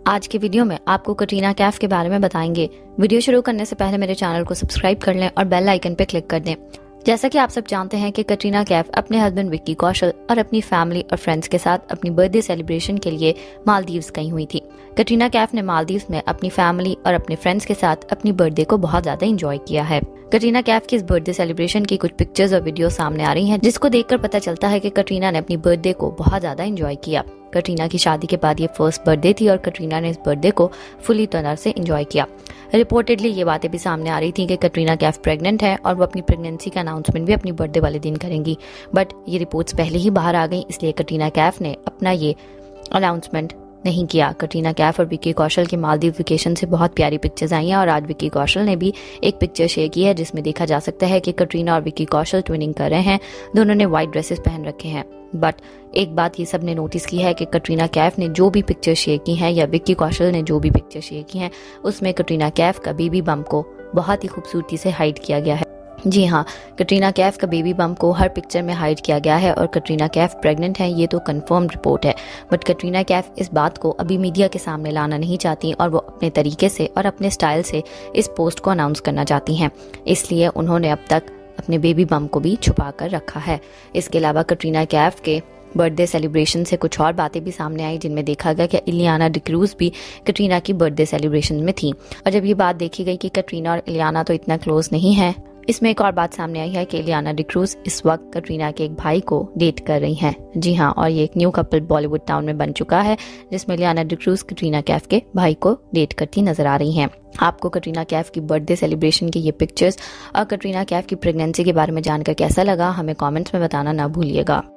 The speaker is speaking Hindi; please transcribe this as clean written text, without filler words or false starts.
आज की वीडियो में आपको कटरीना कैफ के बारे में बताएंगे। वीडियो शुरू करने से पहले मेरे चैनल को सब्सक्राइब कर लें और बेल आइकन पे क्लिक कर दें। जैसा कि आप सब जानते हैं कि कटरीना कैफ अपने हस्बैंड विक्की कौशल और अपनी फैमिली और फ्रेंड्स के साथ अपनी बर्थडे सेलिब्रेशन के लिए मालदीव्स गई हुई थी। कटरीना कैफ ने मालदीव्स में अपनी फैमिली और अपने फ्रेंड्स के साथ अपनी बर्थडे को बहुत ज्यादा एंजॉय किया है। कटरीना कैफ की इस बर्थडे सेलिब्रेशन की कुछ पिक्चर्स और वीडियो सामने आ रही हैं, जिसको देखकर पता चलता है कि कटरीना ने अपनी बर्थडे को बहुत ज्यादा एंजॉय किया। कटरीना की शादी के बाद ये फर्स्ट बर्थडे थी और कटरीना ने इस बर्थडे को फुली तरह से एंजॉय किया। रिपोर्टेडली ये बातें भी सामने आ रही थी कि कटरीना कैफ प्रेग्नेंट है और वो अपनी प्रेगनेंसी का अनाउंसमेंट भी अपनी बर्थडे वाले दिन करेंगी, बट ये रिपोर्ट्स पहले ही बाहर आ गई, इसलिए कटरीना कैफ ने अपना ये अनाउंसमेंट नहीं किया। कटरीना कैफ और विक्की कौशल की मालदीव वेकेशन से बहुत प्यारी पिक्चर्स आई हैं और आज विक्की कौशल ने भी एक पिक्चर शेयर की है जिसमें देखा जा सकता है कि कटरीना और विक्की कौशल ट्विनिंग कर रहे हैं। दोनों ने व्हाइट ड्रेसेस पहन रखे हैं, बट एक बात ये सब ने नोटिस की है कि कटरीना कैफ ने जो भी पिक्चर शेयर की हैं या विक्की कौशल ने जो भी पिक्चर शेयर की हैं, उसमें कटरीना कैफ का बेबी बम्प को बहुत ही खूबसूरती से हाइड किया गया है। जी हाँ, कटरीना कैफ का बेबी बम्प को हर पिक्चर में हाइड किया गया है और कटरीना कैफ प्रेग्नेंट है, ये तो कंफर्म रिपोर्ट है। बट कटरीना कैफ इस बात को अभी मीडिया के सामने लाना नहीं चाहती और वो अपने तरीके से और अपने स्टाइल से इस पोस्ट को अनाउंस करना चाहती हैं, इसलिए उन्होंने अब तक अपने बेबी बम्प को भी छुपा कर रखा है। इसके अलावा कटरीना कैफ के बर्थडे सेलिब्रेशन से कुछ और बातें भी सामने आई, जिनमें देखा गया कि इलियाना डिक्रूज भी कटरीना की बर्थडे सेलिब्रेशन में थी। और जब ये बात देखी गई कि कटरीना और इलियाना तो इतना क्लोज नहीं है, इसमें एक और बात सामने आई है कि इलियाना डिक्रूज इस वक्त कटरीना के एक भाई को डेट कर रही हैं। जी हाँ, और ये एक न्यू कपल बॉलीवुड टाउन में बन चुका है, जिसमें इलियाना डिक्रूज कटरीना कैफ के भाई को डेट करती नजर आ रही हैं। आपको कटरीना कैफ की बर्थडे सेलिब्रेशन के ये पिक्चर्स और कटरीना कैफ की प्रेगनेंसी के बारे में जानकर कैसा लगा, हमें कमेंट्स में बताना ना भूलिएगा।